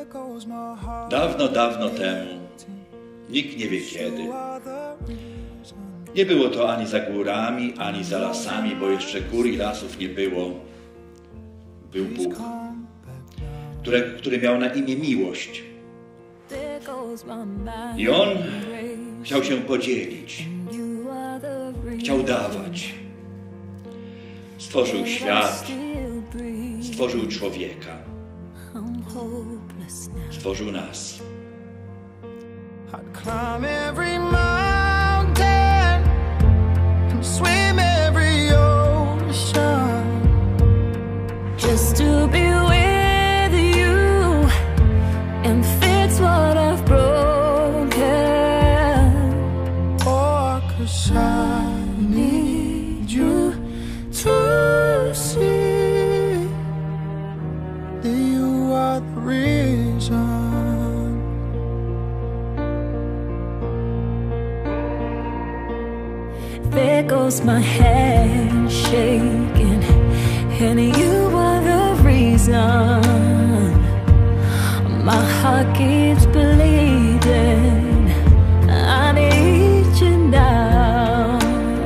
Dawno, dawno temu, nikt nie wie kiedy. Nie było to ani za górami, ani za lasami, bo jeszcze gór i lasów nie było. Był Bóg, który miał na imię miłość. I On chciał się podzielić, chciał dawać. Stworzył świat, stworzył człowieka, stworzył nas. Swim every ocean just to be with you and fix what I've broken. Oh, 'cause I need you to see that you are the reason. There goes my hand shaking, and you are the reason. My heart keeps bleeding. I need you now.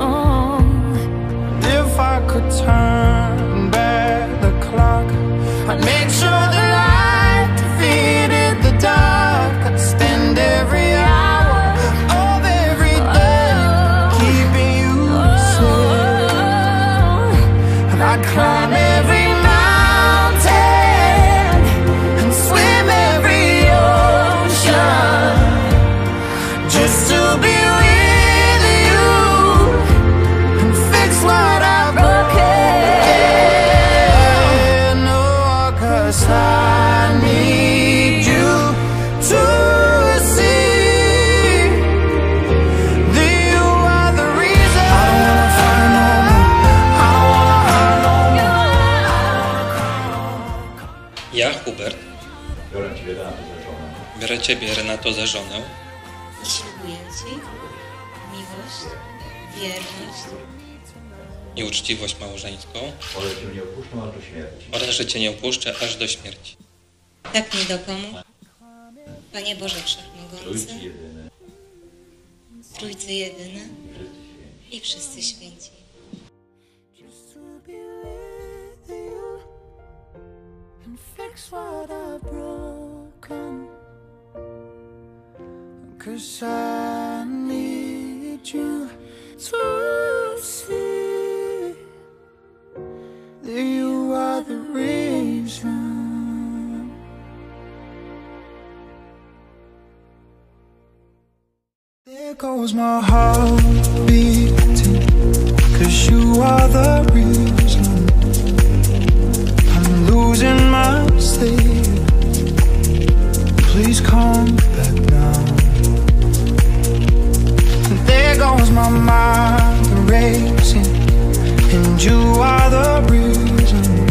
If I could turn back the clock, I'd make sure the light defeated the dark. I'd spend every hour of every day keeping you safe. And I'd climb every mountain and swim every ocean just to be with you and fix what I've broken. No, 'cause I need you to see that you are the reason. I don't wanna fight no more. I don't wanna hurt no more. Ja, Hubert, Biorę Ciebie, Renato, za żonę I ślubuję Ci miłość, wierność i uczciwość małżeńską oraz oraz, że Cię nie opuszczę aż do śmierci. tak mi dopomóż, Panie Boże Wszechmogący, Trójcy Jedyny i wszyscy święci. Just to be with you and fix what I've broken. 'Cause I need you to see that you are the reason. There goes my heart beating, 'cause you are the reason. I'm losing my sleep. Please come back now. There goes my mind racing, and you are the reason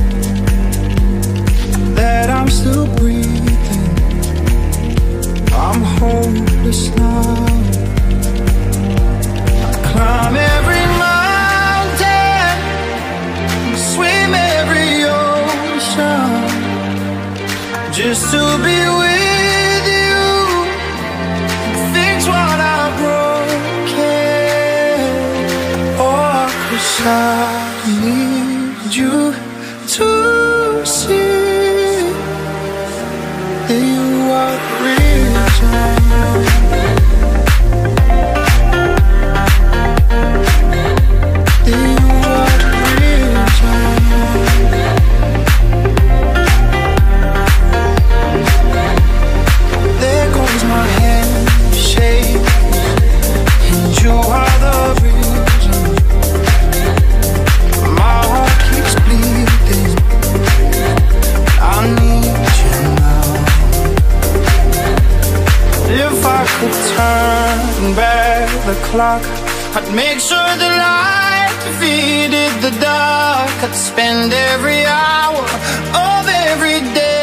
that I'm still breathing. I'm hopeless now. Climb every mountain, swim every ocean just to be with you, fix what I've broken. Oh, 'cause I need you to see that you are the reason. Turn back the clock, I'd make sure the light defeated the dark. I'd spend every hour of every day